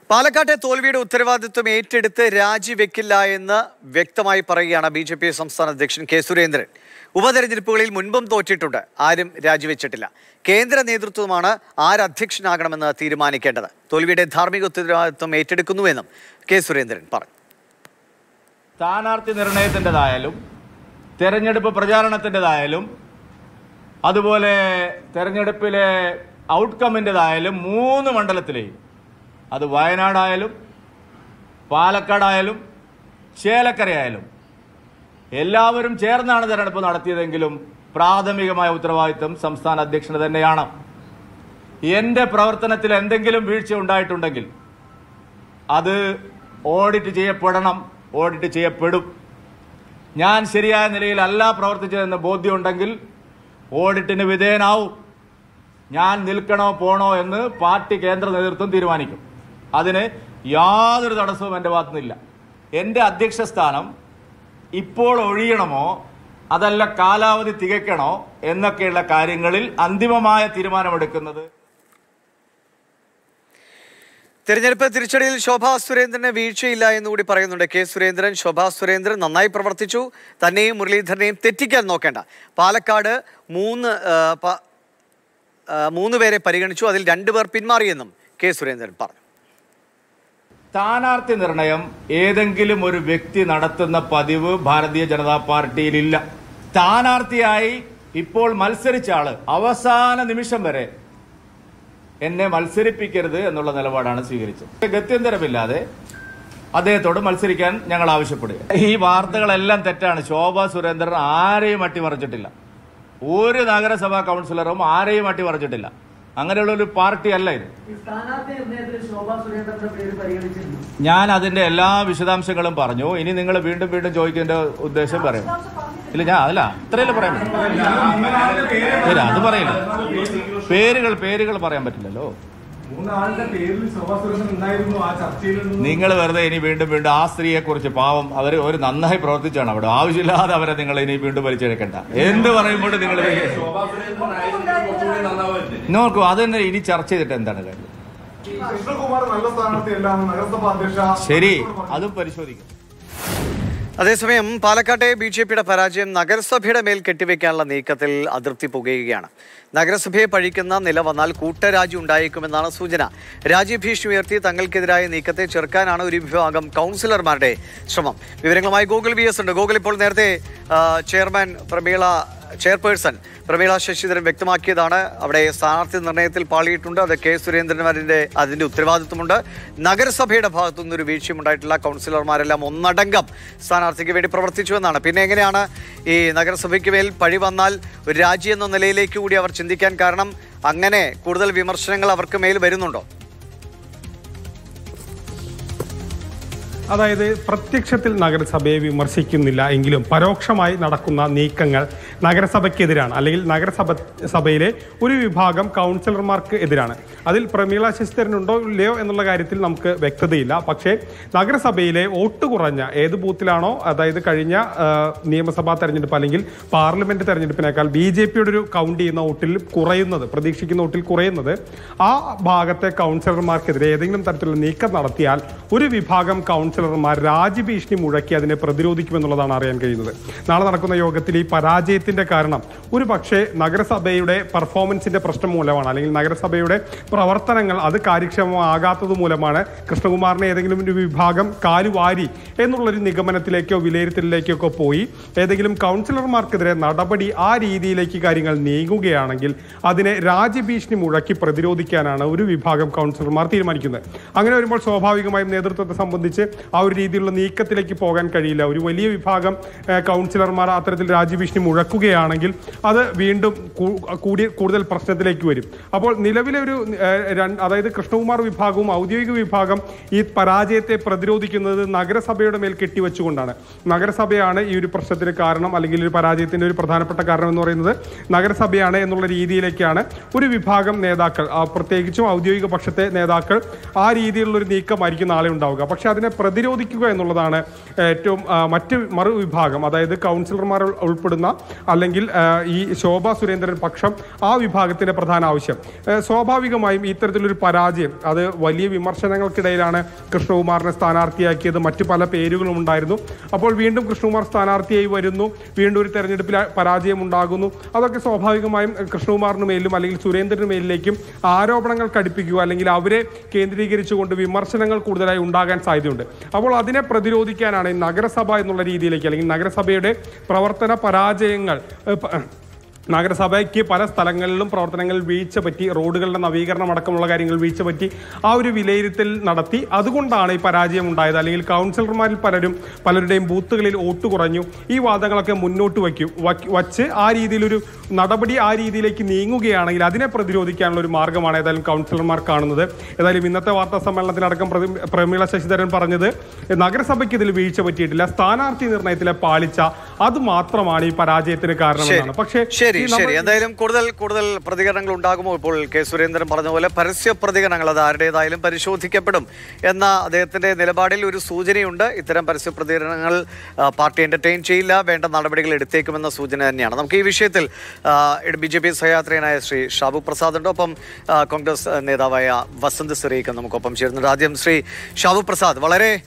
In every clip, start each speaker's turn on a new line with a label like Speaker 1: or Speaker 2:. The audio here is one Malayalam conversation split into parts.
Speaker 1: പാലക്കാട്ടെ തോൽവിയുടെ ഉത്തരവാദിത്വം ഏറ്റെടുത്ത് രാജിവെക്കില്ല എന്ന് വ്യക്തമായി പറയുകയാണ് ബിജെപി സംസ്ഥാന അധ്യക്ഷൻ കെ സുരേന്ദ്രൻ. ഉപതെരഞ്ഞെടുപ്പുകളിൽ മുൻപും തോറ്റിട്ടുണ്ട്, ആരും രാജിവെച്ചിട്ടില്ല. കേന്ദ്ര നേതൃത്വമാണ് ആരധ്യക്ഷനാകണമെന്ന് തീരുമാനിക്കേണ്ടത്. തോൽവിയുടെ ധാർമ്മിക ഉത്തരവാദിത്വം ഏറ്റെടുക്കുന്നുവെന്നും കെ സുരേന്ദ്രൻ പറഞ്ഞു.
Speaker 2: സ്ഥാനാർത്ഥി നിർണയത്തിൻ്റെതായാലും തെരഞ്ഞെടുപ്പ് പ്രചാരണത്തിൻ്റെതായാലും അതുപോലെ തെരഞ്ഞെടുപ്പിലെ ഔട്ട്കമ്മിൻ്റെതായാലും 3 മണ്ഡലത്തിലെയും, അത് വയനാടായാലും പാലക്കാടായാലും ചേലക്കരയായാലും എല്ലാവരും ചേർന്നാണ് തെരഞ്ഞെടുപ്പ് നടത്തിയതെങ്കിലും പ്രാഥമികമായ ഉത്തരവാദിത്വം സംസ്ഥാന അധ്യക്ഷന് തന്നെയാണ്. എൻ്റെ പ്രവർത്തനത്തിൽ എന്തെങ്കിലും വീഴ്ച ഉണ്ടായിട്ടുണ്ടെങ്കിൽ അത് ഓഡിറ്റ് ചെയ്യപ്പെടണം, ഓഡിറ്റ് ചെയ്യപ്പെടും. ഞാൻ ശരിയായ നിലയിലല്ല പ്രവർത്തിച്ചതെന്ന് ബോധ്യമുണ്ടെങ്കിൽ ഓഡിറ്റിന് വിധേയനാവും. ഞാൻ നിൽക്കണോ പോണോ എന്ന് പാർട്ടി കേന്ദ്ര നേതൃത്വം തീരുമാനിക്കും. അതിന് യാതൊരു തടസ്സവും എൻ്റെ ഭാഗത്തുനിന്നില്ല. എൻ്റെ അധ്യക്ഷ സ്ഥാനം ഇപ്പോൾ ഒഴിയണമോ അതല്ല കാലാവധി തികയ്ക്കണോ എന്നൊക്കെയുള്ള കാര്യങ്ങളിൽ അന്തിമമായ തീരുമാനമെടുക്കുന്നത്.
Speaker 1: തെരഞ്ഞെടുപ്പ് തിരിച്ചടിയിൽ ശോഭാ സുരേന്ദ്രന് വീഴ്ചയില്ല എന്നുകൂടി പറയുന്നുണ്ട് കെ സുരേന്ദ്രൻ. ശോഭാ സുരേന്ദ്രൻ നന്നായി പ്രവർത്തിച്ചു, തന്നെയും മുരളീധരനെയും തെറ്റിക്കാൻ നോക്കേണ്ട. പാലക്കാട് 3 പേരെ പരിഗണിച്ചു, അതിൽ 2 പേർ പിന്മാറിയെന്നും കെ സുരേന്ദ്രൻ പറഞ്ഞു.
Speaker 2: സ്ഥാനാർത്ഥി നിർണയം ഏതെങ്കിലും ഒരു വ്യക്തി നടത്തുന്ന പതിവ് ഭാരതീയ ജനതാ പാർട്ടിയിലില്ല. സ്ഥാനാർത്ഥിയായി ഇപ്പോൾ മത്സരിച്ച ആള് അവസാന നിമിഷം വരെ എന്നെ മത്സരിപ്പിക്കരുത് എന്നുള്ള നിലപാടാണ് സ്വീകരിച്ചത്. ഗത്യന്തരമില്ലാതെ അദ്ദേഹത്തോട് മത്സരിക്കാൻ ഞങ്ങൾ ആവശ്യപ്പെടുക. ഈ വാർത്തകളെല്ലാം തെറ്റാണ്. ശോഭാ സുരേന്ദ്രൻ ആരെയും അട്ടിമറിച്ചിട്ടില്ല. ഒരു നഗരസഭാ കൗൺസിലറും ആരെയും അട്ടിമറിച്ചിട്ടില്ല. അങ്ങനെയുള്ള ഒരു പാർട്ടി അല്ല ഇത്. ഞാൻ അതിന്റെ എല്ലാ വിശദാംശങ്ങളും പറഞ്ഞു. ഇനി നിങ്ങൾ വീണ്ടും വീണ്ടും ചോദിക്കേണ്ട ഉദ്ദേശം പറയും. ഇല്ല, ഞാൻ അതല്ല അത്രയല്ലേ പറയാൻ പറ്റും. അത് പറയില്ല. പേരുകൾ പറയാൻ പറ്റില്ലല്ലോ. നിങ്ങൾ വെറുതെ ഇനി വീണ്ടും വീണ്ടും ആ സ്ത്രീയെ കുറിച്ച്, പാവം അവർ ഒരു നന്നായി പ്രവർത്തിച്ചാണ് അവിടെ, ആവശ്യമില്ലാതെ അവരെ നിങ്ങൾ ഇനി വീണ്ടും വലിച്ചെടുക്കണ്ട. എന്ത് പറയുമ്പോൾ നിങ്ങൾ നോക്കൂ, അത് തന്നെ ഇനി ചർച്ച ചെയ്തിട്ട് എന്താണ് കാര്യം. ശരി, അതും പരിശോധിക്കും.
Speaker 1: അതേസമയം പാലക്കാട്ടെ ബിജെപിയുടെ പരാജയം നഗരസഭയുടെ മേൽ കെട്ടിവെക്കാനുള്ള നീക്കത്തിൽ അതൃപ്തി പുകയുകയാണ്. നഗരസഭയെ പഴിക്കുന്ന നില വന്നാൽ കൂട്ടരാജി ഉണ്ടായേക്കുമെന്നാണ് സൂചന. രാജ്യഭീഷണി ഉയർത്തി തങ്ങൾക്കെതിരായ നീക്കത്തെ ചെറുക്കാനാണ് ഒരു വിഭാഗം കൗൺസിലർമാരുടെ ശ്രമം. വിവരങ്ങളുമായി ഗോകുൽ VS ഉണ്ട്. ഗോകുൽ, ഇപ്പോൾ നേരത്തെ ചെയർപേഴ്സൺ പ്രമീള ശശിധരൻ വ്യക്തമാക്കിയതാണ്, അവിടെ സ്ഥാനാർത്ഥി നിർണയത്തിൽ പാളിയിട്ടുണ്ട്, അത് കെ സുരേന്ദ്രൻ അതിന്റെ ഉത്തരവാദിത്വമുണ്ട്. നഗരസഭയുടെ ഭാഗത്തുനിന്ന് ഒരു വീഴ്ചയും ഉണ്ടായിട്ടില്ല. കൗൺസിലർമാരെല്ലാം ഒന്നടങ്കം സ്ഥാനാർത്ഥിക്ക് വേണ്ടി പ്രവർത്തിച്ചു എന്നാണ്. പിന്നെ എങ്ങനെയാണ് ഈ നഗരസഭയ്ക്ക് മേൽ പഴി വന്നാൽ ഒരു രാജി എന്ന നിലയിലേക്ക് കൂടി അവർ ചിന്തിക്കാൻ കാരണം? അങ്ങനെ കൂടുതൽ വിമർശനങ്ങൾ അവർക്ക് മേൽ വരുന്നുണ്ടോ?
Speaker 3: അതായത് പ്രത്യക്ഷത്തിൽ നഗരസഭയെ വിമർശിക്കുന്നില്ല എങ്കിലും പരോക്ഷമായി നടക്കുന്ന നീക്കങ്ങൾ നഗരസഭയ്ക്കെതിരാണ്, അല്ലെങ്കിൽ നഗരസഭയിലെ ഒരു വിഭാഗം കൗൺസിലർമാർക്ക് എതിരാണ്. അതിൽ പ്രമീള ശശിധരനുണ്ടോ ഇല്ലയോ എന്നുള്ള കാര്യത്തിൽ നമുക്ക് വ്യക്തതയില്ല. പക്ഷേ നഗരസഭയിലെ വോട്ട് കുറഞ്ഞ ഏത് ബൂത്തിലാണോ, അതായത് കഴിഞ്ഞ നിയമസഭാ തെരഞ്ഞെടുപ്പ് അല്ലെങ്കിൽ പാർലമെന്റ് തെരഞ്ഞെടുപ്പിനേക്കാൾ BJPയുടെ ഒരു കൗണ്ട് ചെയ്യുന്ന വോട്ടിൽ കുറയുന്നത്, പ്രതീക്ഷിക്കുന്ന വോട്ടിൽ കുറയുന്നത്, ആ ഭാഗത്തെ കൗൺസിലർമാർക്കെതിരെ ഏതെങ്കിലും തരത്തിലുള്ള നീക്കം നടത്തിയാൽ ഒരു വിഭാഗം കൗൺസിലർമാർ രാജ്യഭീഷണി മുഴക്കി അതിനെ പ്രതിരോധിക്കുമെന്നുള്ളതാണ് അറിയാൻ കഴിയുന്നത്. നാളെ നടക്കുന്ന യോഗത്തിൽ ഈ പരാജയത്തിന്റെ കാരണം ഒരു പക്ഷേ നഗരസഭയുടെ പെർഫോമൻസിന്റെ പ്രശ്നം മൂലമാണ്, അല്ലെങ്കിൽ നഗരസഭയുടെ പ്രവർത്തനങ്ങൾ അത് കാര്യക്ഷമമാകാത്തത് മൂലമാണ് കൃഷ്ണകുമാറിനെ ഏതെങ്കിലും ഒരു വിഭാഗം കാലുവാരി എന്നുള്ളൊരു നിഗമനത്തിലേക്കോ വിലയിരുത്തലിലേക്കോ പോയി ഏതെങ്കിലും കൗൺസിലർമാർക്കെതിരെ നടപടി ആ രീതിയിലേക്ക് കാര്യങ്ങൾ നീങ്ങുകയാണെങ്കിൽ അതിനെ രാജ്യഭീഷണി മുഴക്കി പ്രതിരോധിക്കാനാണ് ഒരു വിഭാഗം കൗൺസിലർമാർ തീരുമാനിക്കുന്നത്. അങ്ങനെ വരുമ്പോൾ സ്വാഭാവികമായും നേതൃത്വത്തെ സംബന്ധിച്ച് ആ ഒരു രീതിയിലുള്ള നീക്കത്തിലേക്ക് പോകാൻ കഴിയില്ല. ഒരു വലിയ വിഭാഗം കൗൺസിലർമാർ അത്തരത്തിൽ രാജ്യഭീഷണി മുഴക്കുകയാണെങ്കിൽ അത് വീണ്ടും കൂടുതൽ പ്രശ്നത്തിലേക്ക് വരും. അപ്പോൾ നിലവിലെ ഒരു അതായത് കൃഷ്ണകുമാർ വിഭാഗവും ഔദ്യോഗിക വിഭാഗം ഈ പരാജയത്തെ പ്രതിരോധിക്കുന്നത് നഗരസഭയുടെ മേൽ കെട്ടിവെച്ചുകൊണ്ടാണ്. നഗരസഭയാണ് ഈ ഒരു പ്രശ്നത്തിന് കാരണം, അല്ലെങ്കിൽ ഒരു പരാജയത്തിന്റെ ഒരു പ്രധാനപ്പെട്ട കാരണം എന്ന് പറയുന്നത് നഗരസഭയാണ് എന്നുള്ള രീതിയിലേക്കാണ് ഒരു വിഭാഗം നേതാക്കൾ, പ്രത്യേകിച്ചും ഔദ്യോഗിക പക്ഷത്തെ നേതാക്കൾ ആ രീതിയിലുള്ള ഒരു നീക്കമായിരിക്കും നാളെ ഉണ്ടാവുക. പക്ഷെ അതിനെ പ്രതിരോധിക്കുക എന്നുള്ളതാണ് ഏറ്റവും മറുവിഭാഗം, അതായത് കൗൺസിലർമാർ ഉൾപ്പെടുന്ന അല്ലെങ്കിൽ ഈ ശോഭാ സുരേന്ദ്രൻ പക്ഷം ആ വിഭാഗത്തിന്റെ പ്രധാന ആവശ്യം. സ്വാഭാവികമായും ഇത്തരത്തിലൊരു പരാജയം അത് വലിയ വിമർശനങ്ങൾക്കിടയിലാണ് കൃഷ്ണകുമാറിനെ സ്ഥാനാർത്ഥിയാക്കിയത്. മറ്റു പല പേരുകളും ഉണ്ടായിരുന്നു. അപ്പോൾ വീണ്ടും കൃഷ്ണകുമാർ സ്ഥാനാർത്ഥിയായി വരുന്നു, വീണ്ടും ഒരു തെരഞ്ഞെടുപ്പിൽ പരാജയം ഉണ്ടാകുന്നു. അതൊക്കെ സ്വാഭാവികമായും കൃഷ്ണകുമാറിന് മേലിലും അല്ലെങ്കിൽ സുരേന്ദ്രന് മേലിലേക്കും ആരോപണങ്ങൾ കടുപ്പിക്കുക അല്ലെങ്കിൽ അവരെ കേന്ദ്രീകരിച്ചുകൊണ്ട് വിമർശനങ്ങൾ കൂടുതലായി ഉണ്ടാകാൻ സാധ്യതയുണ്ട്. അപ്പോൾ അതിനെ പ്രതിരോധിക്കാനാണ് നഗരസഭ എന്നുള്ള രീതിയിലേക്ക് അല്ലെങ്കിൽ നഗരസഭയുടെ പ്രവർത്തന പരാജയങ്ങൾ, നഗരസഭയ്ക്ക് പല സ്ഥലങ്ങളിലും പ്രവർത്തനങ്ങളിൽ വീഴ്ച പറ്റി, റോഡുകളുടെ നവീകരണം അടക്കമുള്ള കാര്യങ്ങൾ വീഴ്ച പറ്റി, ആ ഒരു വിലയിരുത്തൽ നടത്തി. അതുകൊണ്ടാണ് ഈ പരാജയം ഉണ്ടായത്. അല്ലെങ്കിൽ കൗൺസിലർമാരിൽ പലരുടെയും ബൂത്തുകളിൽ വോട്ട് കുറഞ്ഞു. ഈ വാദങ്ങളൊക്കെ മുന്നോട്ട് വച്ച് ആ രീതിയിലൊരു നടപടി ആ രീതിയിലേക്ക് നീങ്ങുകയാണെങ്കിൽ അതിനെ പ്രതിരോധിക്കാനുള്ള ഒരു മാർഗമാണ് ഏതായാലും കൗൺസിലർമാർ കാണുന്നത്. ഏതായാലും ഇന്നത്തെ വാർത്താ സമ്മേളനത്തിലടക്കം പ്രമീള ശശിധരൻ പറഞ്ഞത് നഗരസഭയ്ക്ക് ഇതിൽ വീഴ്ച പറ്റിയിട്ടില്ല, സ്ഥാനാർത്ഥി നിർണയത്തിലെ പാളിച്ച അത് മാത്രമാണ് ഈ പരാജയത്തിന് കാരണമെന്നാണ്. പക്ഷേ
Speaker 1: ശരി, എന്തായാലും കൂടുതൽ പ്രതികരണങ്ങൾ ഉണ്ടാകുമോ? ഇപ്പോൾ കെ സുരേന്ദ്രൻ പറഞ്ഞ പോലെ പരസ്യ പ്രതികരണങ്ങൾ അത് ആരുടേതായാലും പരിശോധിക്കപ്പെടും എന്ന അദ്ദേഹത്തിന്റെ നിലപാടിൽ ഒരു സൂചനയുണ്ട്. ഇത്തരം പരസ്യ പ്രതികരണങ്ങൾ പാർട്ടി എന്റർടൈൻ ചെയ്യില്ല, വേണ്ട നടപടികൾ എടുത്തേക്കുമെന്ന സൂചന തന്നെയാണ്. നമുക്ക് ഈ വിഷയത്തിൽ BJP സഹയാത്രികനായ ശ്രീ ഷാബു പ്രസാദ് ഉണ്ട്, ഒപ്പം കോൺഗ്രസ് നേതാവായ വസന്ത് സിറീഖ് നമുക്കൊപ്പം ചേരുന്നുണ്ട്. ആദ്യം ശ്രീ ഷാബു പ്രസാദ്,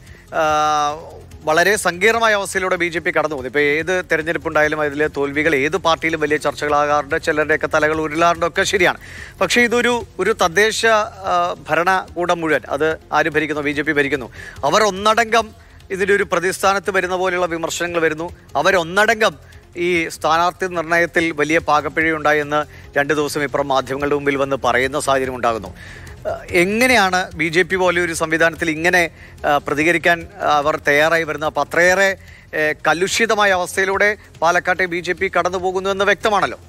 Speaker 1: വളരെ സങ്കീർണമായ അവസ്ഥയിലൂടെ BJP കടന്നു പോകുന്നു. ഇപ്പോൾ ഏത് തെരഞ്ഞെടുപ്പുണ്ടായാലും അതിലെ തോൽവികൾ ഏത് പാർട്ടിയിലും വലിയ ചർച്ചകളാകാറുണ്ട്, ചിലരുടെയൊക്കെ തലകൾ ഉരുളാറുണ്ട്, ഒക്കെ ശരിയാണ്. പക്ഷേ ഇതൊരു തദ്ദേശ ഭരണകൂടം മുഴുവൻ അത് ആര് ഭരിക്കുന്നു? BJP ഭരിക്കുന്നു. അവർ ഒന്നടങ്കം ഇതിൻ്റെ ഒരു പ്രതിസ്ഥാനത്ത് വരുന്ന പോലെയുള്ള വിമർശനങ്ങൾ വരുന്നു. അവരൊന്നടങ്കം ഈ സ്ഥാനാർത്ഥി നിർണയത്തിൽ വലിയ പാകപ്പിഴയുണ്ടായി എന്ന് 2 ദിവസം ഇപ്പുറം മാധ്യമങ്ങളുടെ മുമ്പിൽ വന്ന് പറയുന്ന സാഹചര്യം ഉണ്ടാകുന്നു. എങ്ങനെയാണ് BJP പോലെ ഒരു സംവിധാനത്തിൽ ഇങ്ങനെ പ്രതികരിക്കാൻ അവർ തയ്യാറായി വരുന്നത്? അപ്പം അത്രയേറെ കലുഷിതമായ അവസ്ഥയിലൂടെ പാലക്കാട്ടെ BJP കടന്നു പോകുന്നു എന്ന് വ്യക്തമാണല്ലോ.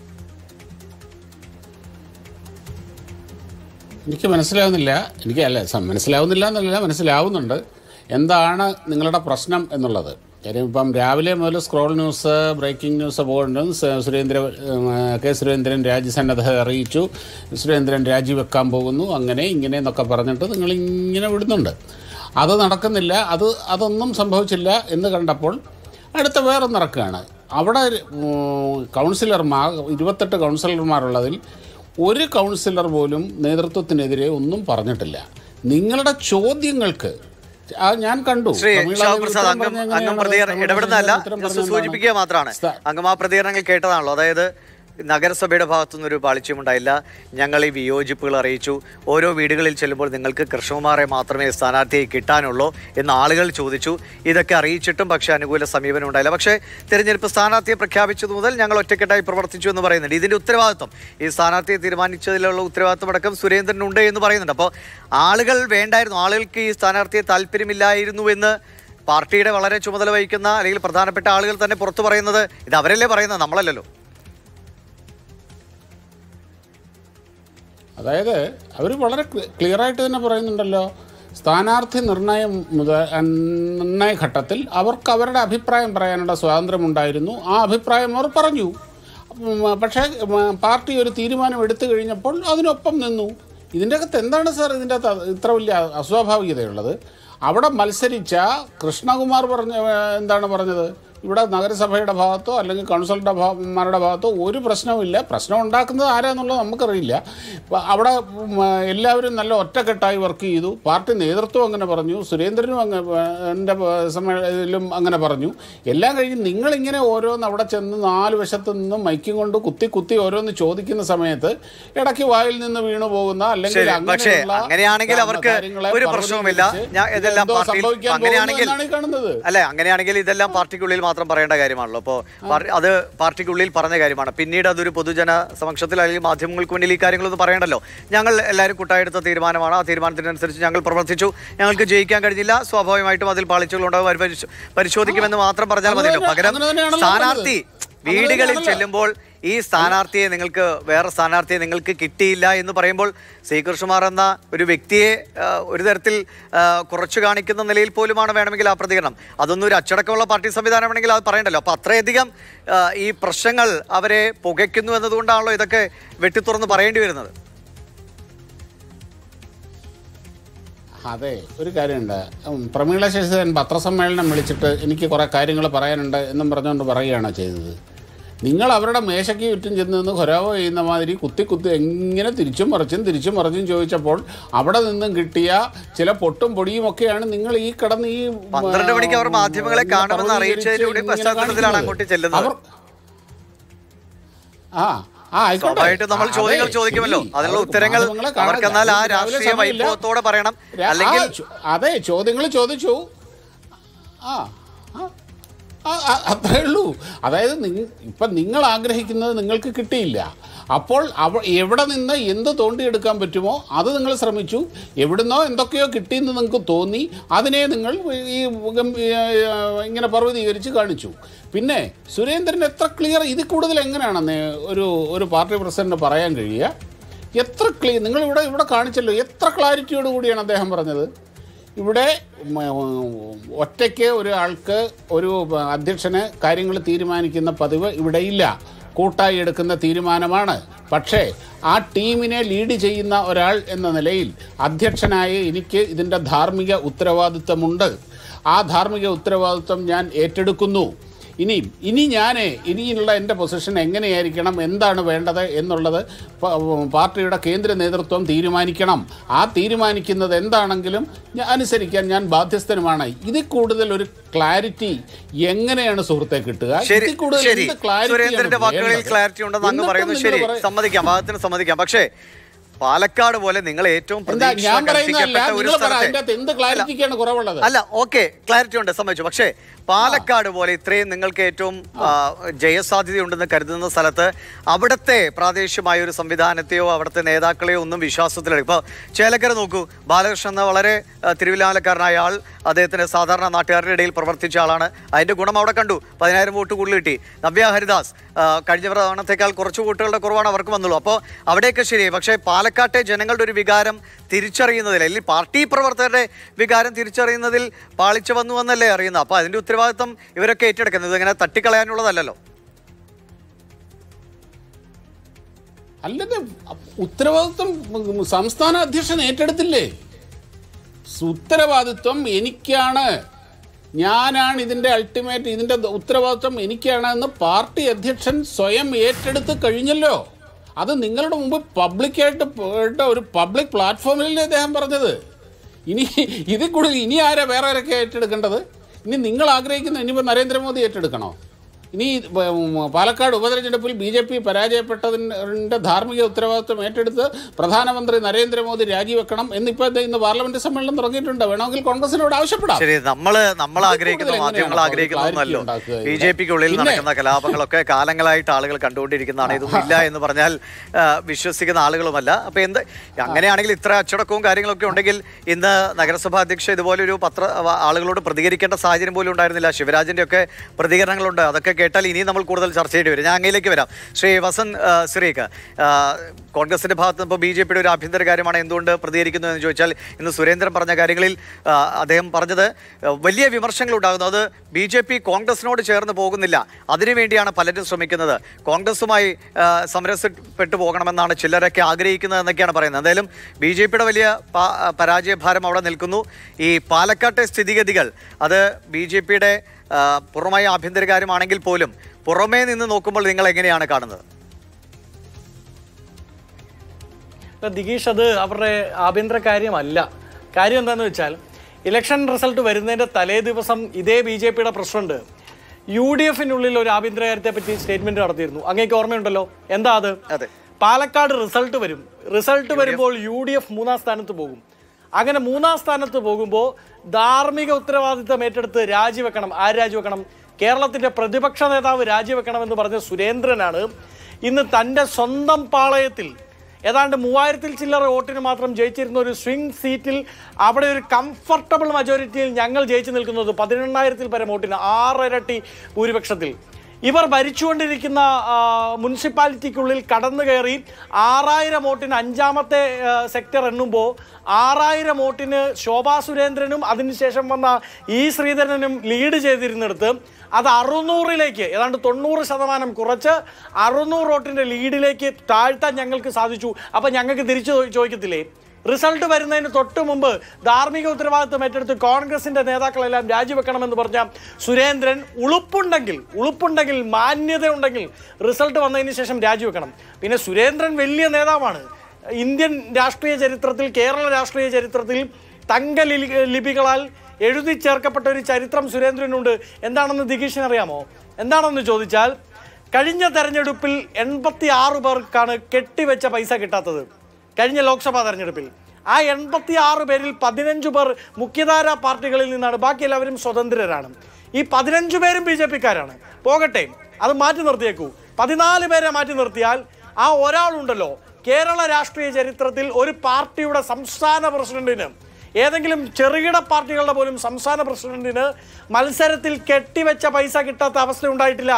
Speaker 4: എനിക്ക് മനസ്സിലാവുന്നില്ല എന്നല്ല, മനസ്സിലാവുന്നുണ്ട് എന്താണ് നിങ്ങളുടെ പ്രശ്നം എന്നുള്ളത്. കാര്യം ഇപ്പം രാവിലെ മുതൽ സ്ക്രോൾ ന്യൂസ്, ബ്രേക്കിംഗ് ന്യൂസ് പോകുന്നുണ്ട്. കെ സുരേന്ദ്രൻ രാജ്യസന്നദ്ധത അറിയിച്ചു, സുരേന്ദ്രൻ രാജിവെക്കാൻ പോകുന്നു, അങ്ങനെ ഇങ്ങനെ എന്നൊക്കെ പറഞ്ഞിട്ട് നിങ്ങളിങ്ങനെ വിടുന്നുണ്ട്. അത് നടക്കുന്നില്ല, അതൊന്നും സംഭവിച്ചില്ല എന്ന് കണ്ടപ്പോൾ അടുത്ത വേറെ നടക്കുകയാണ്. അവിടെ കൗൺസിലർമാർ 28 കൗൺസിലർമാരുള്ളതിൽ ഒരു കൗൺസിലർ പോലും നേതൃത്വത്തിനെതിരെ ഒന്നും പറഞ്ഞിട്ടില്ല. നിങ്ങളുടെ ചോദ്യങ്ങൾക്ക് ഞാൻ കണ്ടു.
Speaker 1: ഇടപെടുന്നതല്ല, സൂചിപ്പിക്കുക മാത്രമാണ്. അങ്ങ് ആ പ്രതികരണങ്ങൾ കേട്ടതാണല്ലോ. അതായത് നഗരസഭയുടെ ഭാഗത്തുനിന്നൊരു പാളിച്ചയും ഉണ്ടായില്ല, ഞങ്ങൾ ഈ വിയോജിപ്പുകൾ അറിയിച്ചു, ഓരോ വീടുകളിൽ ചെല്ലുമ്പോൾ നിങ്ങൾക്ക് കൃഷ്ണകുമാറെ മാത്രമേ സ്ഥാനാർത്ഥിയായി കിട്ടാനുള്ളൂ എന്ന് ആളുകൾ ചോദിച്ചു. ഇതൊക്കെ അറിയിച്ചിട്ടും പക്ഷേ അനുകൂല സമീപനം ഉണ്ടായില്ല. പക്ഷേ തിരഞ്ഞെടുപ്പ് സ്ഥാനാർത്ഥിയെ പ്രഖ്യാപിച്ചതു മുതൽ ഞങ്ങൾ ഒറ്റക്കെട്ടായി പ്രവർത്തിച്ചു എന്ന് പറയുന്നുണ്ട്. ഇതിൻ്റെ ഉത്തരവാദിത്വം, ഈ സ്ഥാനാർത്ഥിയെ തീരുമാനിച്ചതിലുള്ള ഉത്തരവാദിത്വം അടക്കം സുരേന്ദ്രനുണ്ട് എന്ന് പറയുന്നുണ്ട്. അപ്പോൾ ആളുകൾ വേണ്ടായിരുന്നു, ആളുകൾക്ക് ഈ സ്ഥാനാർത്ഥിയെ താല്പര്യമില്ലായിരുന്നു എന്ന് പാർട്ടിയുടെ വളരെ ചുമതല വഹിക്കുന്ന അല്ലെങ്കിൽ പ്രധാനപ്പെട്ട ആളുകൾ തന്നെ പുറത്തു പറയുന്നത്. ഇത് അവരല്ലേ പറയുന്നത്, നമ്മളല്ലല്ലോ.
Speaker 4: അതായത് അവർ വളരെ ക്ലിയറായിട്ട് തന്നെ പറയുന്നുണ്ടല്ലോ, സ്ഥാനാർത്ഥി നിർണയഘട്ടത്തിൽ അവർക്ക് അവരുടെ അഭിപ്രായം പറയാനുള്ള സ്വാതന്ത്ര്യമുണ്ടായിരുന്നു. ആ അഭിപ്രായം അവർ പറഞ്ഞു. പക്ഷേ പാർട്ടി ഒരു തീരുമാനം എടുത്തു കഴിഞ്ഞപ്പോൾ അതിനൊപ്പം നിന്നു. ഇതിൻ്റെ അകത്ത് എന്താണ് സാർ ഇതിൻ്റെ അകത്ത് ഇത്ര വലിയ അസ്വാഭാവികതയുള്ളത്? അവിടെ കൃഷ്ണകുമാർ എന്താണ് പറഞ്ഞത്? ഇവിടെ നഗരസഭയുടെ ഭാഗത്തോ അല്ലെങ്കിൽ കൗൺസിലർമാരുടെ ഭാഗത്തോ ഒരു പ്രശ്നവുമില്ല. പ്രശ്നം ഉണ്ടാക്കുന്നത് ആരാന്നുള്ളത് നമുക്കറിയില്ല. അവിടെ എല്ലാവരും നല്ല ഒറ്റക്കെട്ടായി വർക്ക് ചെയ്തു. പാർട്ടി നേതൃത്വം അങ്ങനെ പറഞ്ഞു, സുരേന്ദ്രനും എൻ്റെ സമ്മേളനത്തിലും അങ്ങനെ പറഞ്ഞു. എല്ലാം കഴിഞ്ഞ് നിങ്ങളിങ്ങനെ ഓരോന്ന് അവിടെ ചെന്ന് 4 വശത്ത് നിന്നും മൈക്കും കൊണ്ട് കുത്തി ഓരോന്ന് ചോദിക്കുന്ന സമയത്ത് ഇടയ്ക്ക് വായിൽ നിന്ന് വീണു പോകുന്ന അല്ലെങ്കിൽ
Speaker 1: അങ്ങനെയാണെങ്കിൽ അവർക്ക് ഒരു പ്രശ്നവുമില്ല. അങ്ങനെയാണെങ്കിൽ ഇതെല്ലാം പാർട്ടിക്കുള്ളിൽ മാത്രം പറയേണ്ട കാര്യമാണല്ലോ. അപ്പോൾ അത് പാർട്ടിക്കുള്ളിൽ പറഞ്ഞ കാര്യമാണ്. പിന്നീട് അതൊരു പൊതുജന സമക്ഷത്തിൽ അല്ലെങ്കിൽ മാധ്യമങ്ങൾക്ക് മുന്നിൽ ഈ കാര്യങ്ങളൊന്നും പറയണ്ടല്ലോ. ഞങ്ങൾ എല്ലാവരും കൂട്ടായെടുത്ത തീരുമാനമാണ്, ആ തീരുമാനത്തിനനുസരിച്ച് ഞങ്ങൾ പ്രവർത്തിച്ചു, ഞങ്ങൾക്ക് ജയിക്കാൻ കഴിഞ്ഞില്ല, സ്വാഭാവികമായിട്ടും അതിൽ പാളിച്ചകളുണ്ടാവും, പരിശോധിക്കുമെന്ന് മാത്രം പറഞ്ഞാൽ മതിയല്ലോ. പകരം സ്ഥാനാർത്ഥി വീടുകളിൽ ചെല്ലുമ്പോൾ ഈ സ്ഥാനാർത്ഥിയെ വേറെ സ്ഥാനാർത്ഥിയെ നിങ്ങൾക്ക് കിട്ടിയില്ല എന്ന് പറയുമ്പോൾ ശ്രീകൃഷ്ണകുമാർ എന്ന ഒരു വ്യക്തിയെ ഒരു തരത്തിൽ കുറച്ചു കാണിക്കുന്ന നിലയിൽ പോലുമാണ് വേണമെങ്കിൽ ആ പ്രതികരണം. അതൊന്നും ഒരു അച്ചടക്കമുള്ള പാർട്ടി സംവിധാനമാണെങ്കിൽ അത് പറയണ്ടല്ലോ. അപ്പോൾ അത്രയധികം ഈ പ്രശ്നങ്ങൾ അവരെ പുകയ്ക്കുന്നു എന്നതുകൊണ്ടാണല്ലോ ഇതൊക്കെ വെട്ടിത്തുറന്ന് പറയേണ്ടി വരുന്നത്.
Speaker 4: അതെ, ഒരു കാര്യമുണ്ട്. പ്രമീള ശശിധരൻ പത്രസമ്മേളനം വിളിച്ചിട്ട് എനിക്ക് കുറേ കാര്യങ്ങൾ പറയാനുണ്ട് എന്നും പറഞ്ഞുകൊണ്ട് പറയുകയാണോ ചെയ്തത്? നിങ്ങൾ അവരുടെ മേശയ്ക്ക് ചുറ്റും ചെന്ന് നിന്ന് ഖൊരാവോ ചെയ്യുന്ന മാതിരി കുത്തി എങ്ങനെ തിരിച്ചും മറിച്ചും ചോദിച്ചപ്പോൾ അവിടെ നിന്നും കിട്ടിയ ചില പൊട്ടും പൊടിയും ഒക്കെയാണ് നിങ്ങൾ ഈ കിടന്ന് ഈ
Speaker 1: 12 മണിക്ക് അവർ മാധ്യമങ്ങളെ കാണുമെന്ന് അറിയിച്ചതിലൂടെ പശ്ചാത്തലത്തിലാണ് അങ്ങോട്ട് ചെല്ലുന്നത്. സ്വാഭാവികമായിട്ട് നമ്മൾ ചോദ്യങ്ങൾ ചോദിക്കുമല്ലോ, അതിനുള്ള ഉത്തരങ്ങൾ അവർക്കെന്നാൽ ആ രാഷ്ട്രീയ വൈഭവത്തോടെ പറയണം. അല്ലെങ്കിൽ
Speaker 4: അതെ, ചോദ്യങ്ങൾ ചോദിച്ചു, അത്രേ ഉള്ളൂ. അതായത് ഇപ്പം നിങ്ങൾ ആഗ്രഹിക്കുന്നത് നിങ്ങൾക്ക് കിട്ടിയില്ല. അപ്പോൾ എവിടെ നിന്ന് എന്ത് തോണ്ടിയെടുക്കാൻ പറ്റുമോ അത് നിങ്ങൾ ശ്രമിച്ചു. എവിടുന്നോ എന്തൊക്കെയോ കിട്ടിയെന്ന് നിങ്ങൾക്ക് തോന്നി, അതിനെ നിങ്ങൾ ഈ ഇങ്ങനെ പർവ്വതീകരിച്ച് കാണിച്ചു. പിന്നെ സുരേന്ദ്രൻ എത്ര ക്ലിയർ, ഇതിൽ കൂടുതൽ എങ്ങനെയാണെന്ന് ഒരു പാർട്ടി പ്രസിഡന്റ് പറയാൻ കഴിയുക? എത്ര ക്ലിയർ നിങ്ങൾ ഇവിടെ കാണിച്ചല്ലോ, എത്ര ക്ലാരിറ്റിയോട് കൂടിയാണ് അദ്ദേഹം പറഞ്ഞത്. ഇവിടെ ഒറ്റയ്ക്ക് ഒരാൾക്ക് ഒരു അധ്യക്ഷന് കാര്യങ്ങൾ തീരുമാനിക്കുന്ന പതിവ് ഇവിടെയില്ല, കൂട്ടായി എടുക്കുന്ന തീരുമാനമാണ്. പക്ഷേ ആ ടീമിനെ ലീഡ് ചെയ്യുന്ന ഒരാൾ എന്ന നിലയിൽ അധ്യക്ഷനായ എനിക്ക് ഇതിൻ്റെ ധാർമ്മിക ഉത്തരവാദിത്വമുണ്ട്. ആ ധാർമ്മിക ഉത്തരവാദിത്വം ഞാൻ ഏറ്റെടുക്കുന്നു. ഇനിയുള്ള എൻ്റെ പൊസിഷൻ എങ്ങനെയായിരിക്കണം, എന്താണ് വേണ്ടത് എന്നുള്ളത് പാർട്ടിയുടെ കേന്ദ്ര നേതൃത്വം തീരുമാനിക്കണം. ആ തീരുമാനിക്കുന്നത് എന്താണെങ്കിലും അനുസരിക്കാൻ ഞാൻ ബാധ്യസ്ഥനുമാണ്. ഇതിൽ കൂടുതൽ ഒരു ക്ലാരിറ്റി എങ്ങനെയാണ് സുഹൃത്തെ കിട്ടുക?
Speaker 1: സുരേന്ദ്രന്റെ വാക്കുകളിൽ ക്ലാരിറ്റി ഉണ്ടെന്ന് അങ്ങ് പറയുന്നു. ശരി, സമ്മതിക്കാം, ഭാഗത്തിന് സമ്മതിക്കാം. പക്ഷേ പാലക്കാട് പോലെ നിങ്ങൾ ഏറ്റവും അല്ല, ഓക്കെ, ക്ലാരിറ്റി ഉണ്ട്, സമ്മതിച്ചു. പക്ഷേ പാലക്കാട് പോലെ ഇത്രയും നിങ്ങൾക്ക് ഏറ്റവും ജയസാധ്യതയുണ്ടെന്ന് കരുതുന്ന സ്ഥലത്ത് അവിടുത്തെ പ്രാദേശികമായ ഒരു സംവിധാനത്തെയോ അവിടുത്തെ നേതാക്കളെയോ ഒന്നും വിശ്വാസത്തിലെടുക്കും. ഇപ്പോൾ ചേലക്കര നോക്കൂ, ബാലകൃഷ്ണൻ എന്ന വളരെ തിരുവില്ലാമലക്കാരനായ ആൾ, അദ്ദേഹത്തിന് സാധാരണ നാട്ടുകാരുടെ ഇടയിൽ പ്രവർത്തിച്ച ആളാണ്. അതിൻ്റെ ഗുണം അവിടെ കണ്ടു. 10,000 വോട്ട് കൂടുതൽ കിട്ടി. നവ്യ ഹരിദാസ് കഴിഞ്ഞ തവണത്തേക്കാൾ കുറച്ച് വോട്ടുകളുടെ കുറവാണ് അവർക്ക് വന്നുള്ളൂ. അപ്പോൾ അവിടെയൊക്കെ ശരിയായി. പക്ഷേ പാലക്കാട്ടെ ജനങ്ങളുടെ ഒരു വികാരം തിരിച്ചറിയുന്നതിൽ, അല്ലെങ്കിൽ പാർട്ടി പ്രവർത്തകരുടെ വികാരം തിരിച്ചറിയുന്നതിൽ പാളിച്ച വന്നു എന്നല്ലേ അറിയുന്നത്. അപ്പോൾ അതിൻ്റെ ഉത്തരവാദിത്വം ഇവരൊക്കെ ഏറ്റെടുക്കുന്നത് ഇങ്ങനെ തട്ടിക്കളയാനുള്ളതല്ലോ.
Speaker 4: അല്ലത് ഉത്തരവാദിത്വം സംസ്ഥാന അധ്യക്ഷൻ ഏറ്റെടുത്തില്ലേ? ഉത്തരവാദിത്വം എനിക്കാണ്, ഞാനാണ് ഇതിൻ്റെ അൾട്ടിമേറ്റ്, ഇതിൻ്റെ ഉത്തരവാദിത്വം എനിക്കാണ് എന്ന് പാർട്ടി അധ്യക്ഷൻ സ്വയം ഏറ്റെടുത്ത് കഴിഞ്ഞല്ലോ. അത് നിങ്ങളുടെ മുമ്പ് പബ്ലിക്കായിട്ട് ഒരു പബ്ലിക് പ്ലാറ്റ്ഫോമിലല്ലേ അദ്ദേഹം പറഞ്ഞത്. ഇതിൽ കൂടുതൽ ഇനി ആരാ വേറെ ആരൊക്കെ ഏറ്റെടുക്കേണ്ടത്? ഇനി നിങ്ങൾ ആഗ്രഹിക്കുന്ന ഇനിയിപ്പോൾ നരേന്ദ്രമോദി ഏറ്റെടുക്കണോ? ഇനി പാലക്കാട് ഉപതെരഞ്ഞെടുപ്പിൽ BJP പരാജയപ്പെട്ടതിൻ്റെ ധാർമ്മിക ഉത്തരവാദിത്വം ഏറ്റെടുത്ത് പ്രധാനമന്ത്രി നരേന്ദ്രമോദി രാജിവെക്കണം എന്നിപ്പോൾ ഇന്ന് പാർലമെന്റ് സമ്മേളനം തുടങ്ങിയിട്ടുണ്ട്. വേണമെങ്കിൽ കോൺഗ്രസിനോട് ആവശ്യപ്പെടാം.
Speaker 1: ശരി, നമ്മൾ ആഗ്രഹിക്കുന്ന, മാധ്യമങ്ങൾ ആഗ്രഹിക്കുന്നതല്ലോ BJPക്കുള്ളിൽ നടക്കുന്ന കലാപങ്ങളൊക്കെ കാലങ്ങളായിട്ട് ആളുകൾ കണ്ടുകൊണ്ടിരിക്കുന്നതാണ്. ഇതൊന്നും ഇല്ല എന്ന് പറഞ്ഞാൽ വിശ്വസിക്കുന്ന ആളുകളുമല്ല. അപ്പോൾ അങ്ങനെയാണെങ്കിൽ ഇത്ര അച്ചടക്കവും കാര്യങ്ങളൊക്കെ ഉണ്ടെങ്കിൽ ഇന്ന് നഗരസഭാ അധ്യക്ഷ ഇതുപോലൊരു ആളുകളോട് പ്രതികരിക്കേണ്ട സാഹചര്യം പോലും ഉണ്ടായിരുന്നില്ല. ശിവരാജിൻ്റെ ഒക്കെ പ്രതികരണങ്ങളുണ്ട്. അതൊക്കെ കേട്ടാൽ ഇനിയും നമ്മൾ കൂടുതൽ ചർച്ച ചെയ്യേണ്ടി വരും. ഞാൻ അങ്ങയിലേക്ക് വരാം. ശ്രീ വസന്ത് സിറീഖ്, കോൺഗ്രസിന്റെ ഭാഗത്ത് ഇപ്പോൾ BJPയുടെ ഒരു ആഭ്യന്തര കാര്യമാണ്, എന്തുകൊണ്ട് പ്രതികരിക്കുന്നു എന്ന് ചോദിച്ചാൽ ഇന്ന് സുരേന്ദ്രൻ പറഞ്ഞ കാര്യങ്ങളിൽ അദ്ദേഹം പറഞ്ഞത് വലിയ വിമർശനങ്ങൾ ഉണ്ടാകുന്നു. അത് BJP കോൺഗ്രസിനോട് ചേർന്ന് പോകുന്നില്ല, അതിനുവേണ്ടിയാണ് പലരും ശ്രമിക്കുന്നത്, കോൺഗ്രസുമായി സമരസപ്പെട്ടു പോകണമെന്നാണ് ചിലരൊക്കെ ആഗ്രഹിക്കുന്നത് എന്നൊക്കെയാണ് പറയുന്നത്. എന്തായാലും BJPയുടെ വലിയ പരാജയഭാരം അവിടെ നിൽക്കുന്നു. ഈ പാലക്കാട്ടെ സ്ഥിതിഗതികൾ അത് BJPയുടെ പൂർണ്ണമായ ആഭ്യന്തര കാര്യമാണെങ്കിൽ പോലും പുറമേ നിന്ന് നോക്കുമ്പോൾ നിങ്ങൾ എങ്ങനെയാണ് കാണുന്നത്?
Speaker 5: ദിഗീഷ്, അത് അവരുടെ ആഭ്യന്തര കാര്യമല്ല. കാര്യം എന്താണെന്ന് വെച്ചാൽ ഇലക്ഷൻ റിസൾട്ട് വരുന്നതിൻ്റെ തലേ ദിവസം ഇതേ BJPയുടെ പ്രസിഡന്റ് UDFിനുള്ളിൽ ഒരു ആഭ്യന്തര കാര്യത്തെ പറ്റി സ്റ്റേറ്റ്മെന്റ് നടത്തിയിരുന്നു. അങ്ങേക്ക് ഓർമ്മയുണ്ടല്ലോ, എന്താ അത്? പാലക്കാട് റിസൾട്ട് വരും, റിസൾട്ട് വരുമ്പോൾ UDF 3-ാം സ്ഥാനത്ത് പോകും. അങ്ങനെ 3-ാം സ്ഥാനത്ത് പോകുമ്പോൾ ധാർമ്മിക ഉത്തരവാദിത്തം ഏറ്റെടുത്ത് രാജിവെക്കണം. ആര് രാജിവെക്കണം? കേരളത്തിൻ്റെ പ്രതിപക്ഷ നേതാവ് രാജിവെക്കണമെന്ന് പറഞ്ഞ സുരേന്ദ്രനാണ് ഇന്ന് തൻ്റെ സ്വന്തം പാളയത്തിൽ ഏതാണ്ട് 3000-ൽ ചില്ലറ വോട്ടിന് മാത്രം ജയിച്ചിരുന്ന ഒരു സ്വിംഗ് സീറ്റിൽ അവിടെ ഒരു കംഫർട്ടബിൾ മജോറിറ്റിയിൽ ഞങ്ങൾ ജയിച്ചു നിൽക്കുന്നത് 18,000-ൽ പരം വോട്ടിന് 6 ഇരട്ടി ഭൂരിപക്ഷത്തിൽ. ഇവർ ഭരിച്ചുകൊണ്ടിരിക്കുന്ന മുനിസിപ്പാലിറ്റിക്കുള്ളിൽ കടന്നു കയറി 6000 വോട്ടിന് 5-ാമത്തെ സെക്ടർ എണ്ണുമ്പോൾ 6000 വോട്ടിന് ശോഭാ സുരേന്ദ്രനും അതിനുശേഷം വന്ന ശ്രീധരനും ലീഡ് ചെയ്തിരുന്നിടത്ത് അത് 600-ലേക്ക് ഏതാണ്ട് 90% കുറച്ച് 600 വോട്ടിൻ്റെ ലീഡിലേക്ക് താഴ്ത്താൻ ഞങ്ങൾക്ക് സാധിച്ചു. അപ്പം ഞങ്ങൾക്ക് തിരിച്ചു ചോദിക്കത്തില്ലേ, റിസൾട്ട് വരുന്നതിന് തൊട്ട് മുമ്പ് ധാർമ്മിക ഉത്തരവാദിത്വം ഏറ്റെടുത്ത് കോൺഗ്രസിന്റെ നേതാക്കളെല്ലാം രാജിവെക്കണമെന്ന് പറഞ്ഞ സുരേന്ദ്രൻ ഉളുപ്പുണ്ടെങ്കിൽ മാന്യത ഉണ്ടെങ്കിൽ റിസൾട്ട് വന്നതിന് ശേഷം രാജിവെക്കണം. പിന്നെ സുരേന്ദ്രൻ വലിയ നേതാവാണ്. ഇന്ത്യൻ രാഷ്ട്രീയ ചരിത്രത്തിൽ, കേരള രാഷ്ട്രീയ ചരിത്രത്തിൽ തങ്ക ലിപികളാൽ എഴുതി ചേർക്കപ്പെട്ട ഒരു ചരിത്രം സുരേന്ദ്രനുണ്ട്. എന്താണെന്ന് ദിഗീഷിന് അറിയാമോ? എന്താണെന്ന് ചോദിച്ചാൽ, കഴിഞ്ഞ തെരഞ്ഞെടുപ്പിൽ 86 പേർക്കാണ് കെട്ടിവെച്ച പൈസ കിട്ടാത്തത്. കഴിഞ്ഞ ലോക്സഭാ തെരഞ്ഞെടുപ്പിൽ ആ 86 പേരിൽ 15 പേർ മുഖ്യധാര പാർട്ടികളിൽ നിന്നാണ്. ബാക്കി എല്ലാവരും സ്വതന്ത്രരാണ്. ഈ 15 പേരും BJP-ക്കാരാണ്. പോകട്ടെ, അത് മാറ്റി നിർത്തിയേക്കൂ. 14 പേരെ മാറ്റി നിർത്തിയാൽ ആ ഒരാളുണ്ടല്ലോ, കേരള രാഷ്ട്രീയ ചരിത്രത്തിൽ ഒരു പാർട്ടിയുടെ സംസ്ഥാന പ്രസിഡന്റിന്, ഏതെങ്കിലും ചെറുകിട പാർട്ടികളുടെ പോലും സംസ്ഥാന പ്രസിഡന്റിന് മത്സരത്തിൽ കെട്ടിവെച്ച പൈസ കിട്ടാത്ത അവസ്ഥ ഉണ്ടായിട്ടില്ല.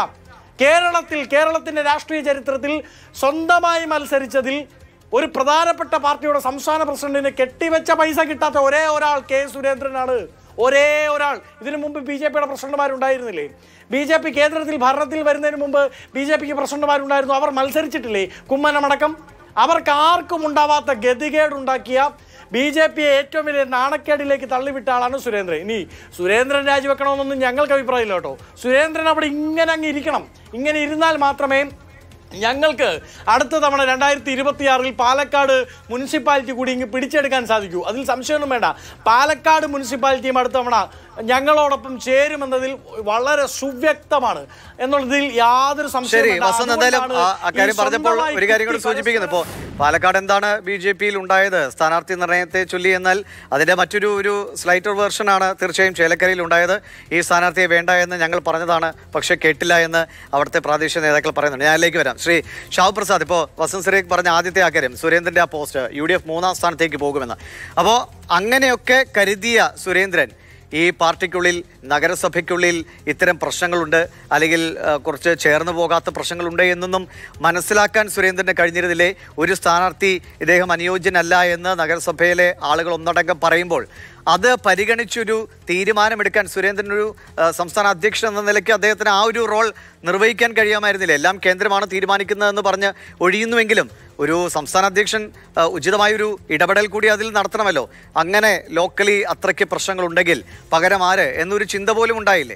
Speaker 5: കേരളത്തിന്റെ രാഷ്ട്രീയ ചരിത്രത്തിൽ സ്വന്തമായി മത്സരിച്ചതിൽ ഒരു പ്രധാനപ്പെട്ട പാർട്ടിയുടെ സംസ്ഥാന പ്രസിഡന്റിന് കെട്ടിവെച്ച പൈസ കിട്ടാത്ത ഒരേ ഒരാൾ കെ സുരേന്ദ്രനാണ്. ഒരേ ഒരാൾ. ഇതിനു മുമ്പ് BJP-യുടെ പ്രസിഡന്റുമാരുണ്ടായിരുന്നില്ലേ? BJP കേന്ദ്രത്തിൽ ഭരണത്തിൽ വരുന്നതിന് മുമ്പ് BJP-ക്ക് പ്രസിഡന്റുമാരുണ്ടായിരുന്നു. അവർ മത്സരിച്ചിട്ടില്ലേ? കുമ്മനമടക്കം. അവർക്ക് ആർക്കും ഉണ്ടാവാത്ത ഗതികേടുണ്ടാക്കിയ, BJP-യെ ഏറ്റവും വലിയ നാണക്കേടിലേക്ക് തള്ളിവിട്ട ആളാണ് സുരേന്ദ്രൻ. ഇനി സുരേന്ദ്രൻ രാജിവെക്കണമെന്നൊന്നും ഞങ്ങൾക്ക് അഭിപ്രായമില്ല കേട്ടോ. സുരേന്ദ്രൻ അവിടെ ഇങ്ങനെ അങ്ങ് ഇരിക്കണം. ഇങ്ങനെ ഇരുന്നാൽ മാത്രമേ ഞങ്ങൾക്ക് അടുത്ത തവണ 2026 പാലക്കാട് മുനിസിപ്പാലിറ്റി കൂടി ഇങ്ങ് പിടിച്ചെടുക്കാൻ സാധിക്കൂ. അതിൽ സംശയമൊന്നും വേണ്ട. പാലക്കാട് മുനിസിപ്പാലിറ്റിയും അടുത്ത തവണ ഞങ്ങളോടൊപ്പം ചേരുമെന്നതിൽ വളരെ സുവ്യക്തമാണ് എന്നുള്ളതിൽ യാതൊരു സംശയവും.
Speaker 1: അക്കാര്യം പറഞ്ഞപ്പോൾ ഒരു കാര്യം കൂടി സൂചിപ്പിക്കുന്നു. ഇപ്പോൾ പാലക്കാട് എന്താണ് BJP-യിൽ ഉണ്ടായത് സ്ഥാനാർത്ഥി നിർണയത്തെ ചൊല്ലി എന്നാൽ അതിന്റെ മറ്റൊരു സ്ലൈറ്റർ വേർഷനാണ് തീർച്ചയായും ചേലക്കരയിൽ ഉണ്ടായത്. ഈ സ്ഥാനാർത്ഥിയെ വേണ്ട എന്ന് ഞങ്ങൾ പറഞ്ഞതാണ്, പക്ഷേ കേട്ടില്ല എന്ന് അവിടുത്തെ പ്രാദേശിക നേതാക്കൾ പറയുന്നുണ്ട്. ഞാൻ അതിലേക്ക് വരാം. ശ്രീ ഷാഹു പ്രസാദ്, ഇപ്പോൾ വസന്ത് സിറേഖ് പറഞ്ഞ ആദ്യത്തെ ആ കാര്യം, സുരേന്ദ്രന്റെ ആ പോസ്റ്റ് UDF 3ാം സ്ഥാനത്തേക്ക് പോകുമെന്ന്. അപ്പോൾ അങ്ങനെയൊക്കെ കരുതിയ സുരേന്ദ്രൻ ഈ പാർട്ടിക്കുള്ളിൽ, നഗരസഭയ്ക്കുള്ളിൽ ഇത്തരം പ്രശ്നങ്ങളുണ്ട്, അല്ലെങ്കിൽ കുറച്ച് ചേർന്ന് പോകാത്ത പ്രശ്നങ്ങളുണ്ട് എന്നൊന്നും മനസ്സിലാക്കാൻ സുരേന്ദ്രന് കഴിഞ്ഞിരുന്നില്ലേ? ഒരു സ്ഥാനാർത്ഥി ഇദ്ദേഹം അനുയോജ്യനല്ല എന്ന് നഗരസഭയിലെ ആളുകൾ ഒന്നടങ്കം പറയുമ്പോൾ അത് പരിഗണിച്ചൊരു തീരുമാനമെടുക്കാൻ സുരേന്ദ്രനൊരു സംസ്ഥാന അധ്യക്ഷൻ എന്ന നിലയ്ക്ക് അദ്ദേഹത്തിന് ആ ഒരു റോൾ നിർവഹിക്കാൻ കഴിയാമായിരുന്നില്ല? എല്ലാം കേന്ദ്രമാണ് തീരുമാനിക്കുന്നതെന്ന് പറഞ്ഞ് ഒഴിയുന്നുവെങ്കിലും ഒരു സംസ്ഥാന അധ്യക്ഷൻ ഉചിതമായൊരു ഇടപെടൽ കൂടി അതിൽ നടത്തണമല്ലോ. അങ്ങനെ ലോക്കലി അത്രയ്ക്ക് പ്രശ്നങ്ങളുണ്ടെങ്കിൽ പകരം ആര് എന്നൊരു ചിന്ത പോലും ഉണ്ടായില്ലേ?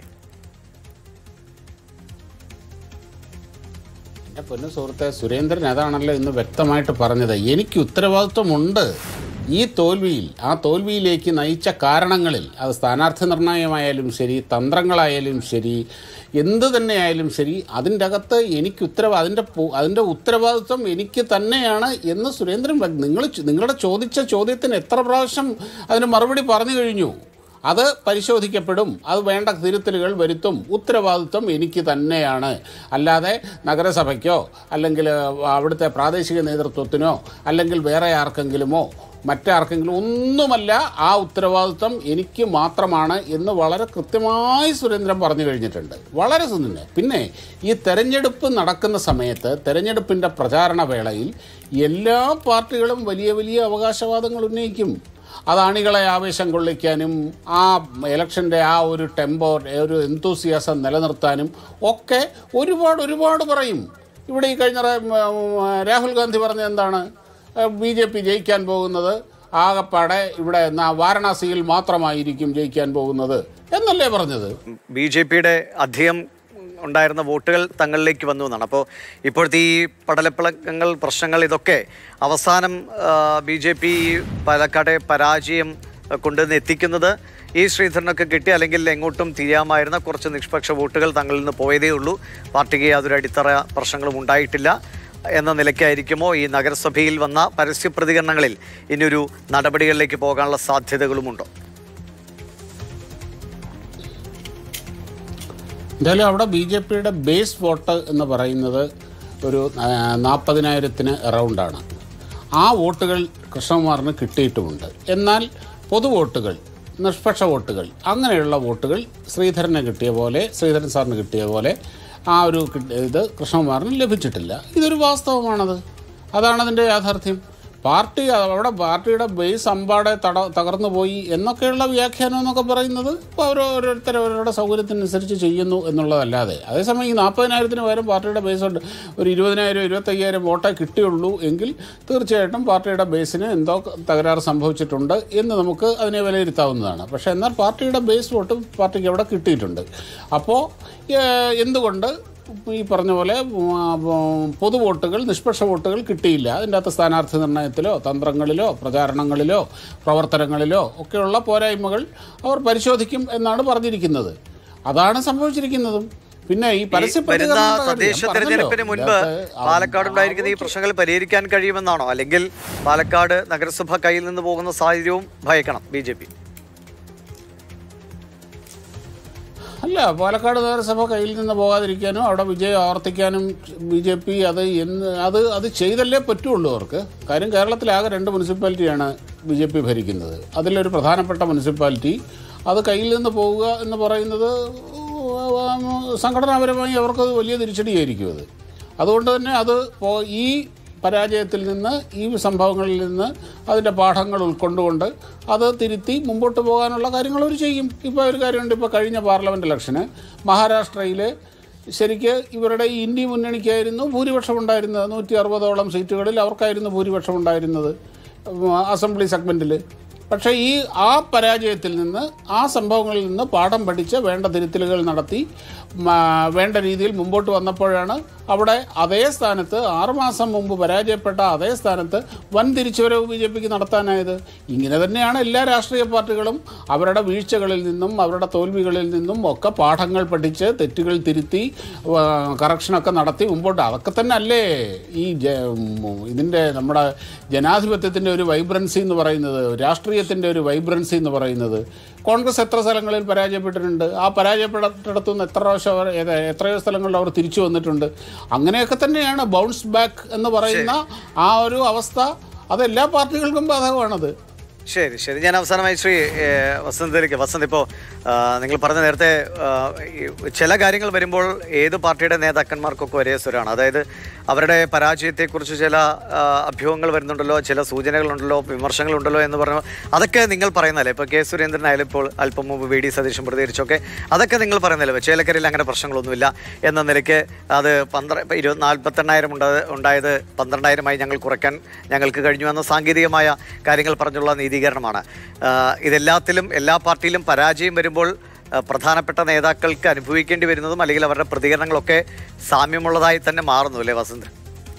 Speaker 4: എൻ്റെ പൊന്നു സുഹൃത്തെ, സുരേന്ദ്രൻ അതാണല്ലോ ഇന്ന് വ്യക്തമായിട്ട് പറഞ്ഞത്. എനിക്ക് ഉത്തരവാദിത്വമുണ്ട് ഈ തോൽവിയിൽ. ആ തോൽവിയിലേക്ക് നയിച്ച കാരണങ്ങളിൽ, അത് സ്ഥാനാർത്ഥി നിർണയമായാലും ശരി, തന്ത്രങ്ങളായാലും ശരി, എന്ത് തന്നെയായാലും ശരി, അതിൻ്റെ അകത്ത് എനിക്ക് അതിൻ്റെ ഉത്തരവാദിത്വം എനിക്ക് തന്നെയാണ് എന്ന് സുരേന്ദ്രൻ നിങ്ങളുടെ ചോദിച്ച ചോദ്യത്തിന് എത്ര പ്രാവശ്യം അതിന് മറുപടി പറഞ്ഞു കഴിഞ്ഞു. അത് പരിശോധിക്കപ്പെടും, അത് വേണ്ട തിരുത്തലുകൾ വരുത്തും. ഉത്തരവാദിത്വം എനിക്ക് തന്നെയാണ്. അല്ലാതെ നഗരസഭയ്ക്കോ അല്ലെങ്കിൽ അവിടുത്തെ പ്രാദേശിക നേതൃത്വത്തിനോ അല്ലെങ്കിൽ വേറെ ആർക്കെങ്കിലുമോ മറ്റാർക്കെങ്കിലും ഒന്നുമല്ല. ആ ഉത്തരവാദിത്വം എനിക്ക് മാത്രമാണ് എന്ന് വളരെ കൃത്യമായി സുരേന്ദ്രൻ പറഞ്ഞു കഴിഞ്ഞിട്ടുണ്ട്. വളരെ സുന്ദരം. പിന്നെ ഈ തെരഞ്ഞെടുപ്പ് നടക്കുന്ന സമയത്ത്, തെരഞ്ഞെടുപ്പിൻ്റെ പ്രചാരണ വേളയിൽ എല്ലാ പാർട്ടികളും വലിയ വലിയ അവകാശവാദങ്ങൾ ഉന്നയിക്കും. അത് അണികളെ ആവേശം കൊള്ളിക്കാനും ആ ഇലക്ഷൻ്റെ ആ ഒരു ടെമ്പോ, ഒരു എന്തൂസിയാസം നിലനിർത്താനും ഒക്കെ ഒരുപാട് പറയും. ഇവിടെ ഈ കഴിഞ്ഞ രാഹുൽ ഗാന്ധി പറഞ്ഞ എന്താണ്? BJP ജയിക്കാൻ പോകുന്നത് ആകപ്പാടെ ഇവിടെ വാരണാസിയിൽ മാത്രമായിരിക്കും ജയിക്കാൻ പോകുന്നത് എന്നല്ലേ പറഞ്ഞത്?
Speaker 1: BJP-യുടെ അധികം ഉണ്ടായിരുന്ന വോട്ടുകൾ തങ്ങളിലേക്ക് വന്നു എന്നാണ്. അപ്പോൾ ഇപ്പോഴത്തെ ഈ പടലപ്പിളക്കങ്ങൾ, പ്രശ്നങ്ങൾ, ഇതൊക്കെ അവസാനം BJP പാലക്കാട്ടെ പരാജയം കൊണ്ടുവന്ന് എത്തിക്കുന്നത് ഈ ശ്രീധരനൊക്കെ കിട്ടി, അല്ലെങ്കിൽ എങ്ങോട്ടും തിരിയാമായിരുന്ന കുറച്ച് നിഷ്പക്ഷ വോട്ടുകൾ തങ്ങളിൽ നിന്ന് പോയതേ ഉള്ളൂ. പാർട്ടിക്ക് യാതൊരു അടിത്തറ പ്രശ്നങ്ങളും ഉണ്ടായിട്ടില്ല എന്ന നിലയ്ക്കായിരിക്കുമോ ഈ നഗരസഭയിൽ വന്ന പരസ്യ പ്രതികരണങ്ങളിൽ ഇനിയൊരു നടപടികളിലേക്ക് പോകാനുള്ള സാധ്യതകളുമുണ്ടോ?
Speaker 4: എന്തായാലും അവിടെ BJP-യുടെ ബേസ് വോട്ട് എന്ന് പറയുന്നത് ഒരു 40,000-ന് അറൗണ്ടാണ്. ആ വോട്ടുകൾ കൃഷ്ണകുമാറിന് കിട്ടിയിട്ടുമുണ്ട്. എന്നാൽ പൊതുവോട്ടുകൾ, നിഷ്പക്ഷ വോട്ടുകൾ, അങ്ങനെയുള്ള വോട്ടുകൾ ശ്രീധരന് കിട്ടിയ പോലെ, ശ്രീധരൻ സാറിന് കിട്ടിയ പോലെ ആ ഒരു ഇത് കൃഷ്ണകുമാറിന് ലഭിച്ചിട്ടില്ല. ഇതൊരു വാസ്തവമാണത്. അതാണ് അതിൻ്റെ യാഥാർത്ഥ്യം. പാർട്ടി അവിടെ പാർട്ടിയുടെ ബേസ് അമ്പാടെ തകർന്നു പോയി എന്നൊക്കെയുള്ള വ്യാഖ്യാനം എന്നൊക്കെ പറയുന്നത് ഇപ്പോൾ ഓരോരുത്തരവരുടെ സൗകര്യത്തിനനുസരിച്ച് ചെയ്യുന്നു എന്നുള്ളതല്ലാതെ, അതേസമയം ഈ 40,000-ന് പകരം പാർട്ടിയുടെ ബേസ് ഉണ്ട് ഒരു 20,000 25,000 വോട്ടേ കിട്ടിയുള്ളൂ എങ്കിൽ തീർച്ചയായിട്ടും പാർട്ടിയുടെ ബേസിന് എന്തോ തകരാറ് സംഭവിച്ചിട്ടുണ്ട് എന്ന് നമുക്ക് അതിനെ വിലയിരുത്താവുന്നതാണ്. പക്ഷേ എന്നാൽ പാർട്ടിയുടെ ബേസ് വോട്ട് പാർട്ടിക്ക് അവിടെ കിട്ടിയിട്ടുണ്ട്. അപ്പോൾ എന്തുകൊണ്ട് ഈ പറഞ്ഞ പോലെ പൊതു വോട്ടുകൾ, നിഷ്പക്ഷ വോട്ടുകൾ കിട്ടിയില്ല? അതിൻ്റെ അകത്ത് സ്ഥാനാർത്ഥി നിർണയത്തിലോ തന്ത്രങ്ങളിലോ പ്രചാരണങ്ങളിലോ പ്രവർത്തനങ്ങളിലോ ഒക്കെയുള്ള പോരായ്മകൾ അവർ പരിശോധിക്കും എന്നാണ് പറഞ്ഞിരിക്കുന്നത്. അതാണ് സംഭവിച്ചിരിക്കുന്നതും. പിന്നെ ഈ
Speaker 1: വരുന്ന തദ്ദേശ തെരഞ്ഞെടുപ്പിന് മുൻപ് പാലക്കാട് ഉണ്ടായിരിക്കുന്ന ഈ പ്രശ്നങ്ങൾ പരിഹരിക്കാൻ കഴിയുമെന്നാണോ, അല്ലെങ്കിൽ പാലക്കാട് നഗരസഭ കയ്യിൽ നിന്ന് പോകുന്ന സാഹചര്യവും ഭയക്കണം BJP?
Speaker 4: അല്ല, പാലക്കാട് നഗരസഭ കയ്യിൽ നിന്ന് പോകാതിരിക്കാനും അവിടെ വിജയം ആവർത്തിക്കാനും BJP അത് ചെയ്തല്ലേ പറ്റുള്ളൂ അവർക്ക്. കാര്യം കേരളത്തിലാകെ 2 മുനിസിപ്പാലിറ്റിയാണ് BJP ഭരിക്കുന്നത്. അതിലൊരു പ്രധാനപ്പെട്ട മുനിസിപ്പാലിറ്റി അത് കയ്യിൽ നിന്ന് പോവുക എന്ന് പറയുന്നത് സംഘടനാപരമായി അവർക്ക് വലിയ തിരിച്ചടിയായിരിക്കും അത്. അതുകൊണ്ട് തന്നെ ഈ പരാജയത്തിൽ നിന്ന്, ഈ സംഭവങ്ങളിൽ നിന്ന് അതിൻ്റെ പാഠങ്ങൾ ഉൾക്കൊണ്ടുകൊണ്ട് അത് തിരുത്തി മുമ്പോട്ട് പോകാനുള്ള കാര്യങ്ങൾ അവർ ചെയ്യും. ഇപ്പോൾ ഒരു കാര്യമുണ്ട്, ഇപ്പോൾ കഴിഞ്ഞ പാർലമെൻറ്റ് ഇലക്ഷന് മഹാരാഷ്ട്രയിൽ ശരിക്ക് ഇവരുടെ ഈ ഇന്ത്യ മുന്നണിക്കായിരുന്നു ഭൂരിപക്ഷം ഉണ്ടായിരുന്നത്. 160ഓളം സീറ്റുകളിൽ അവർക്കായിരുന്നു ഭൂരിപക്ഷം ഉണ്ടായിരുന്നത് അസംബ്ലി സെഗ്മെൻറ്റിൽ. പക്ഷേ ആ പരാജയത്തിൽ നിന്ന്, ആ സംഭവങ്ങളിൽ നിന്ന് പാഠം പഠിച്ച് വേണ്ട തിരുത്തലുകൾ നടത്തി വേണ്ട രീതിയിൽ മുമ്പോട്ട് വന്നപ്പോഴാണ് അവിടെ അതേ സ്ഥാനത്ത് 6 മാസം മുമ്പ് പരാജയപ്പെട്ട അതേ സ്ഥാനത്ത് വൻ തിരിച്ചുവരവ് BJPക്ക് നടത്താനായത്. ഇങ്ങനെ തന്നെയാണ് എല്ലാ രാഷ്ട്രീയ പാർട്ടികളും അവരുടെ വീഴ്ചകളിൽ നിന്നും അവരുടെ തോൽവികളിൽ നിന്നും ഒക്കെ പാഠങ്ങൾ പഠിച്ച് തെറ്റുകൾ തിരുത്തി കറക്ഷനൊക്കെ നടത്തി മുമ്പോട്ട്. അതൊക്കെ തന്നെ അല്ലേ ഈ ഇതിൻ്റെ നമ്മുടെ ജനാധിപത്യത്തിൻ്റെ ഒരു വൈബ്രൻസി എന്ന് പറയുന്നത്, രാഷ്ട്രീയത്തിൻ്റെ ഒരു വൈബ്രൻസി എന്ന് പറയുന്നത്. കോൺഗ്രസ് എത്ര സ്ഥലങ്ങളിൽ പരാജയപ്പെട്ടിട്ടുണ്ട്, ആ പരാജയപ്പെട്ടിടത്തുനിന്ന് എത്രയോ സ്ഥലങ്ങളിൽ അവർ തിരിച്ചു വന്നിട്ടുണ്ട്. അങ്ങനെയൊക്കെ തന്നെയാണ് ബൗൺസ് ബാക്ക് എന്ന് പറയുന്ന ആ ഒരു അവസ്ഥ. അത് എല്ലാ പാർട്ടികൾക്കും ബാധകമാണത്.
Speaker 1: ശരി, ഞാൻ അവസാനമായി ശ്രീ വസന്തിലേക്ക്. വസന്ത്, ഇപ്പോൾ നിങ്ങൾ പറഞ്ഞ നേരത്തെ ചില കാര്യങ്ങൾ വരുമ്പോൾ ഏത് പാർട്ടിയുടെ നേതാക്കന്മാർക്കൊക്കെ ഒരേ സ്വരമാണ്. അതായത് അവരുടെ പരാജയത്തെക്കുറിച്ച് ചില അഭ്യൂഹങ്ങൾ വരുന്നുണ്ടല്ലോ, ചില സൂചനകളുണ്ടല്ലോ, വിമർശനങ്ങളുണ്ടല്ലോ എന്ന് പറഞ്ഞു. അതൊക്കെ നിങ്ങൾ പറയുന്നതല്ലേ? ഇപ്പോൾ കെ സുരേന്ദ്രനായാലും ഇപ്പോൾ അല്പം മുമ്പ് VD സതീശൻ പ്രതികരിച്ചൊക്കെ അതൊക്കെ നിങ്ങൾ പറയുന്നതല്ലേ? ചേലക്കരയിൽ അങ്ങനെ പ്രശ്നങ്ങളൊന്നുമില്ല എന്ന നിലയ്ക്ക് അത് 48,000 ഉണ്ടായത് 12,000 ഞങ്ങൾ കുറയ്ക്കാൻ ഞങ്ങൾക്ക് കഴിഞ്ഞു എന്ന സാങ്കേതികമായ കാര്യങ്ങൾ പറഞ്ഞുള്ള നീതീകരണമാണ്. ഇതെല്ലാത്തിലും എല്ലാ പാർട്ടിയിലും പരാജയം വരുമ്പോൾ പ്രധാനപ്പെട്ട നേതാക്കൾക്ക് അനുഭവിക്കേണ്ടി വരുന്നതും അല്ലെങ്കിൽ അവരുടെ പ്രതികരണങ്ങളൊക്കെ സാമ്യമുള്ളതായി തന്നെ മാറുന്നു അല്ലേ വസന്ത്?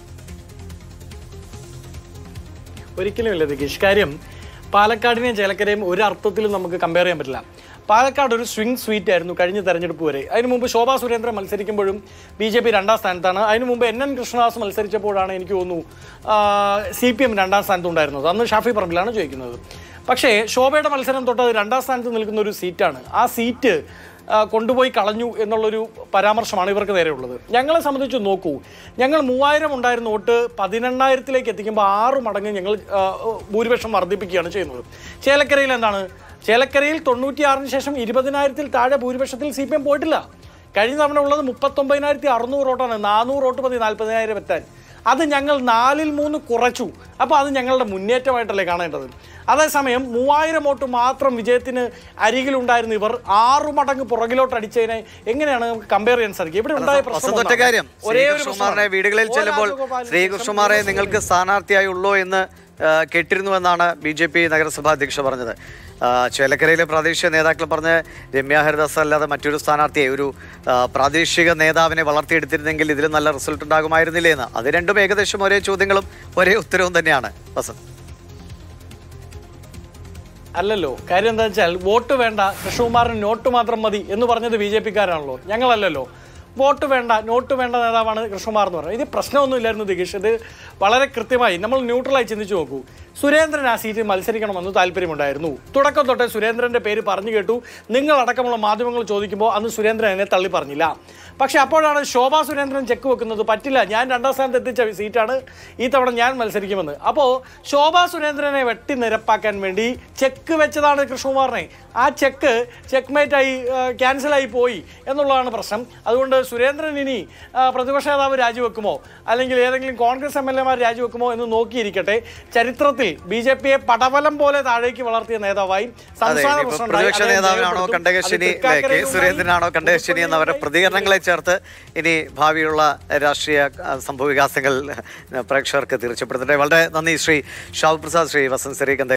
Speaker 5: ഒരിക്കലുമില്ല ദിഗീഷ്. കാര്യം പാലക്കാടിനെയും ചേലക്കരയും ഒരു അർത്ഥത്തിലും നമുക്ക് കമ്പയർ ചെയ്യാൻ പറ്റില്ല. പാലക്കാട് ഒരു സ്വിംഗ് സ്വീറ്റ് ആയിരുന്നു കഴിഞ്ഞ തെരഞ്ഞെടുപ്പ് വരെ. അതിനു മുമ്പ് ശോഭാ സുരേന്ദ്രൻ മത്സരിക്കുമ്പോഴും BJP 2ാം സ്ഥാനത്താണ്. അതിനു മുമ്പ് NN കൃഷ്ണദാസ് മത്സരിച്ചപ്പോഴാണ് എനിക്ക് തോന്നുന്നു CPM 2ാം സ്ഥാനത്തുണ്ടായിരുന്നത്. അന്ന് ഷാഫി പറമ്പിലാണ് ചോദിക്കുന്നത്. പക്ഷേ ശോഭയുടെ മത്സരം തൊട്ട് അത് 2ാം സ്ഥാനത്ത് നിൽക്കുന്ന ഒരു സീറ്റാണ്. ആ സീറ്റ് കൊണ്ടുപോയി കളഞ്ഞു എന്നുള്ളൊരു പരാമർശമാണ് ഇവർക്ക് നേരെയുള്ളത്. ഞങ്ങളെ സംബന്ധിച്ച് നോക്കൂ, ഞങ്ങൾ 3000 ഉണ്ടായിരുന്ന വോട്ട് 18,000-ലേക്ക് എത്തിക്കുമ്പോൾ 6 മടങ്ങ് ഞങ്ങൾ ഭൂരിപക്ഷം വർദ്ധിപ്പിക്കുകയാണ് ചെയ്യുന്നത്. ചേലക്കരയിൽ എന്താണ്? ചേലക്കരയിൽ 96-ന് ശേഷം 20,000-ൽ താഴെ ഭൂരിപക്ഷത്തിൽ CPM പോയിട്ടില്ല. കഴിഞ്ഞ തവണ ഉള്ളത് 39,600 വോട്ടാണ്. 400 വോട്ട് മതി 40,000 എത്താൻ. അത് ഞങ്ങൾ 4/3 കുറച്ചു. അപ്പോൾ അത് ഞങ്ങളുടെ മുന്നേറ്റമായിട്ടല്ലേ കാണേണ്ടത്. അതേസമയം 3000 വോട്ട് മാത്രം വിജയത്തിന് അരികിലുണ്ടായിരുന്ന ഇവർ 6 മടങ്ങ് പുറകിലോട്ട് അടിച്ചതിനെ എങ്ങനെയാണ് നമുക്ക് കമ്പയർ ചെയ്യാൻ സാധിക്കും? ഇവിടെ ഉണ്ടായ
Speaker 1: പ്രശ്നം ഒരേ ഒരു വീടുകളിൽ ചെല്ലുമ്പോൾ ശ്രീകൃഷ്ണകുമാറെ നിങ്ങൾക്ക് സ്ഥാനാർത്ഥിയായി ഉള്ളോ എന്ന് കേട്ടിരുന്നുവെന്നാണ് BJP നഗരസഭാ അധ്യക്ഷ പറഞ്ഞത്. ചേലക്കരയിലെ പ്രാദേശിക നേതാക്കൾ പറഞ്ഞ് രമ്യ ഹരിദാസ് അല്ലാതെ മറ്റൊരു സ്ഥാനാർത്ഥിയെ, ഒരു പ്രാദേശിക നേതാവിനെ വളർത്തിയെടുത്തിരുന്നെങ്കിൽ ഇതിലും നല്ല റിസൾട്ട് ഉണ്ടാകുമായിരുന്നില്ലേ എന്ന്. അത് രണ്ടും ഏകദേശം ഒരേ ചോദ്യങ്ങളും ഒരേ ഉത്തരവും തന്നെയാണ് വസന്ത്.
Speaker 5: അല്ലല്ലോ. കാര്യം എന്താ വെച്ചാൽ വോട്ട് വേണ്ട, കൃഷ്ണകുമാറിന് നോട്ട് മാത്രം മതി എന്ന് പറഞ്ഞത് BJP-ക്കാരാണല്ലോ, ഞങ്ങളല്ലല്ലോ. വോട്ട് വേണ്ട, നോട്ട് വേണ്ട നേതാവാണ് കൃഷ്ണകുമാർ എന്ന് പറയുന്നത്. ഇത് പ്രശ്നമൊന്നുമില്ലായിരുന്നു ദിഗീഷ്. ഇത് വളരെ കൃത്യമായി നമ്മൾ ന്യൂട്രലായി ചിന്തിച്ചു നോക്കൂ. സുരേന്ദ്രൻ ആ സീറ്റിൽ മത്സരിക്കണമെന്ന് താല്പര്യമുണ്ടായിരുന്നു. തുടക്കം തൊട്ടേ സുരേന്ദ്രൻ്റെ പേര് പറഞ്ഞു കേട്ടു. നിങ്ങളടക്കമുള്ള മാധ്യമങ്ങൾ ചോദിക്കുമ്പോൾ അന്ന് സുരേന്ദ്രൻ എന്നെ തള്ളി പറഞ്ഞില്ല. പക്ഷെ അപ്പോഴാണ് ശോഭാ സുരേന്ദ്രൻ ചെക്ക് വെക്കുന്നത്, പറ്റില്ല, ഞാൻ 2ാം സ്ഥാനത്ത് എത്തിച്ച സീറ്റാണ്, ഈ തവണ ഞാൻ മത്സരിക്കുമെന്ന്. അപ്പോൾ ശോഭാ സുരേന്ദ്രനെ വെട്ടി നിരപ്പാക്കാൻ വേണ്ടി ചെക്ക് വെച്ചതാണ് കൃഷ്ണകുമാറിനെ. ആ ചെക്ക് ചെക്ക്മേറ്റായി ക്യാൻസലായി പോയി എന്നുള്ളതാണ് പ്രശ്നം. അതുകൊണ്ട് സുരേന്ദ്രൻ ഇനി പ്രതിപക്ഷ നേതാവ് രാജിവെക്കുമോ അല്ലെങ്കിൽ ഏതെങ്കിലും കോൺഗ്രസ് MLA മാർ രാജിവെക്കുമോ എന്ന് നോക്കിയിരിക്കട്ടെ. ചരിത്രത്തിൽ BJP-യെ പടവലം പോലെ താഴേക്ക് വളർത്തിയ നേതാവായി സംസ്ഥാന
Speaker 1: പ്രതിപക്ഷ നേതാവിനാണോ കണ്ടകശിനി, കെ സുരേന്ദ്രനാണോ കണ്ടകശിനി എന്നവരുടെ പ്രതികരണങ്ങളെ ചേർത്ത് ഇനി ഭാവിയുള്ള രാഷ്ട്രീയ സംഭവവികാസങ്ങൾ പ്രേക്ഷകർക്ക് തീർച്ചപ്പെടുത്തട്ടെ. വളരെ നന്ദി ശ്രീ ഷാബ് പ്രസാദ്, ശ്രീ വസന്ത് സരീഖ്.